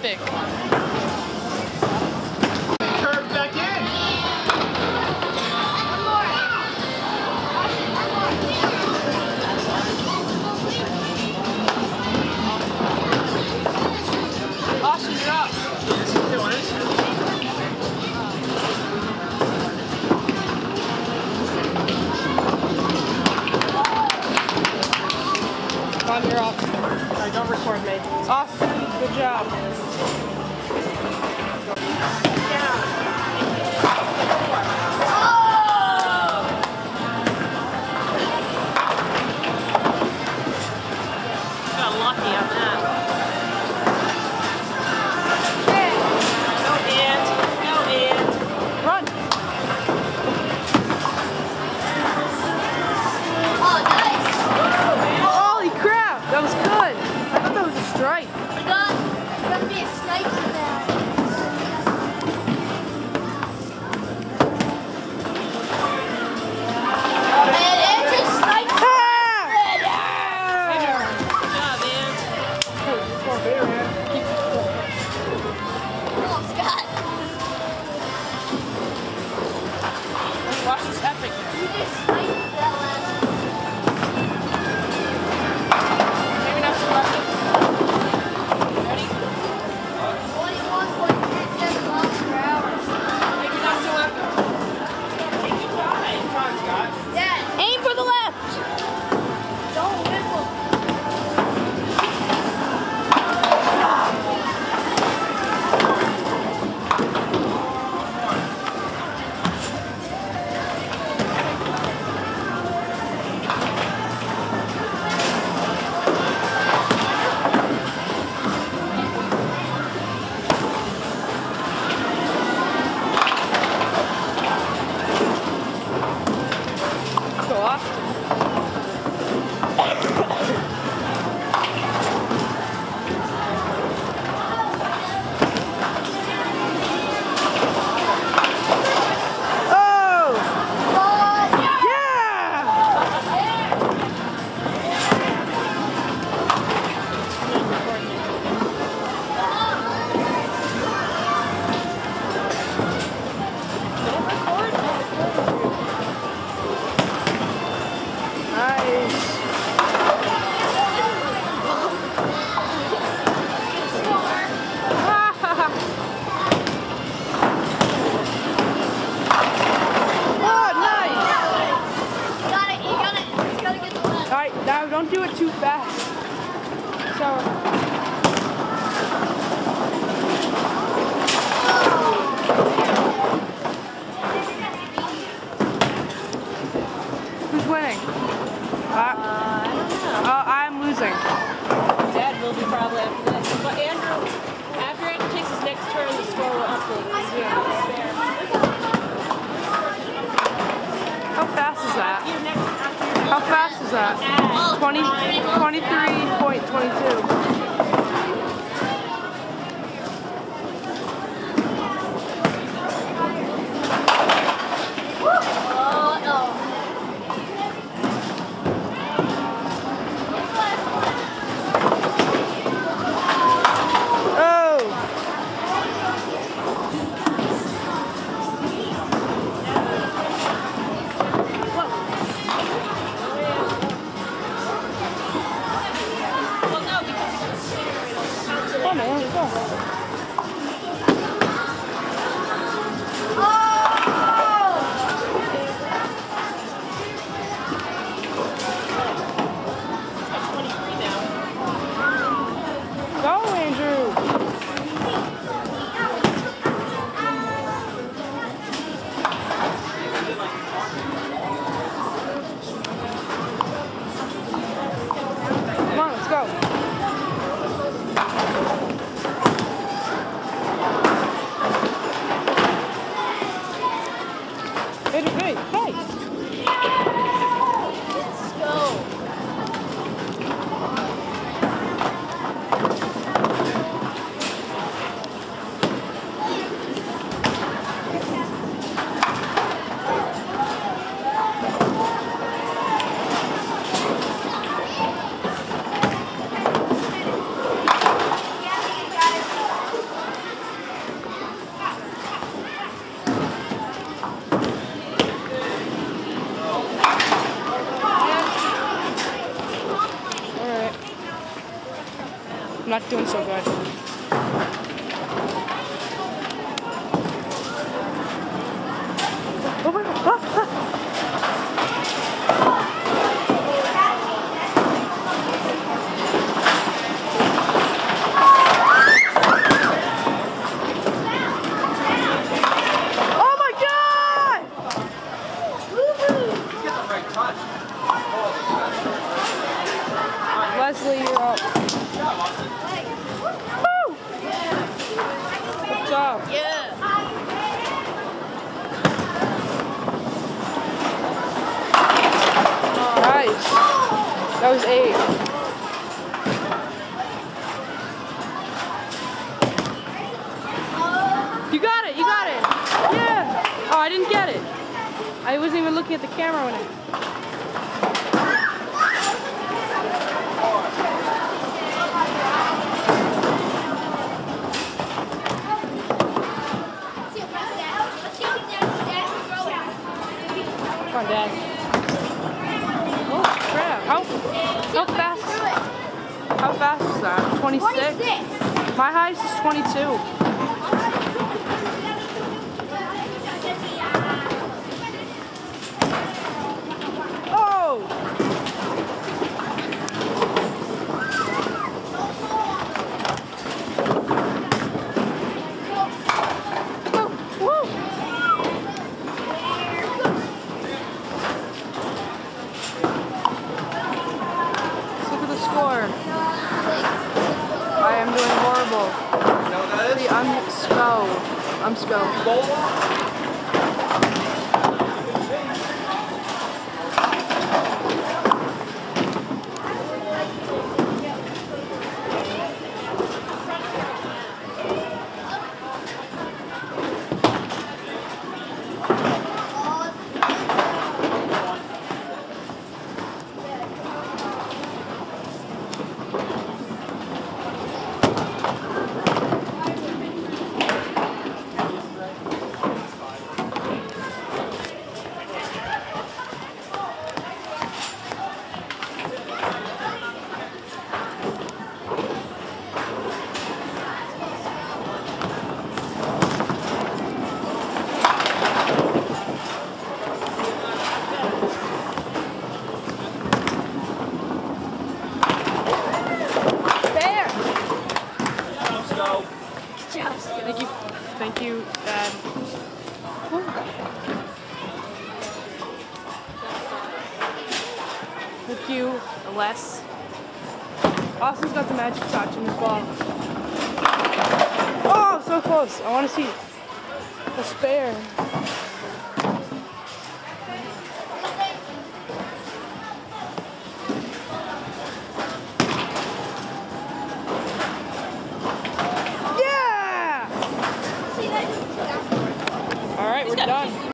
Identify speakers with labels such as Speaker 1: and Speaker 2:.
Speaker 1: epic.
Speaker 2: Curve back in.
Speaker 1: Austin, you're up. Mom, you're up. Alright, don't record me. Austin, good job. Got lucky on that. Run!
Speaker 3: Oh, nice!
Speaker 1: Holy crap! That was good! I thought that was a strike.
Speaker 3: It's gonna be a snipe for that. And Andrew sniped
Speaker 1: Ah!
Speaker 3: Come on, Scott.
Speaker 1: Watch this epic.
Speaker 3: You just sniped that last one.
Speaker 1: Maybe not so lucky. Ready?
Speaker 3: 21.37 miles per hour.
Speaker 1: Maybe not so lucky. Take your time.
Speaker 2: Come on, Scott.
Speaker 3: Dad,
Speaker 1: Aim for the left!
Speaker 3: don't whistle.
Speaker 1: Go off. Oh! Yeah! Don't record. Nice. Oh, nice.
Speaker 3: You gotta get the left.
Speaker 1: All right, now don't do it too fast. So. Who's winning?
Speaker 4: I don't know.
Speaker 1: I'm losing.
Speaker 4: Dad will be probably after this. But Andrew, after Andrew takes his next turn, the score will update.
Speaker 1: How fast is that?
Speaker 4: Your next, after your
Speaker 1: How fast is that? 23.22.
Speaker 3: Oh, no.
Speaker 4: well, no, because
Speaker 1: Alright. I'm not doing so good. Oh my God. Oh my God! Leslie, you're up. Woo! Good job.
Speaker 3: Yeah.
Speaker 1: Nice. That was 8. You got it. You got it. Yeah. Oh, I didn't get it. I wasn't even looking at the camera when I... Come on, Dad. Oh, crap. How fast? How fast is that? 26? My highest is 22. Oh! Woo! Look at the score. I am doing horrible. See, I'm SCO. Thank you, Dad. Thank you, Les. Austin's got the magic touch in his ball. Oh, so close. I want to see the spare.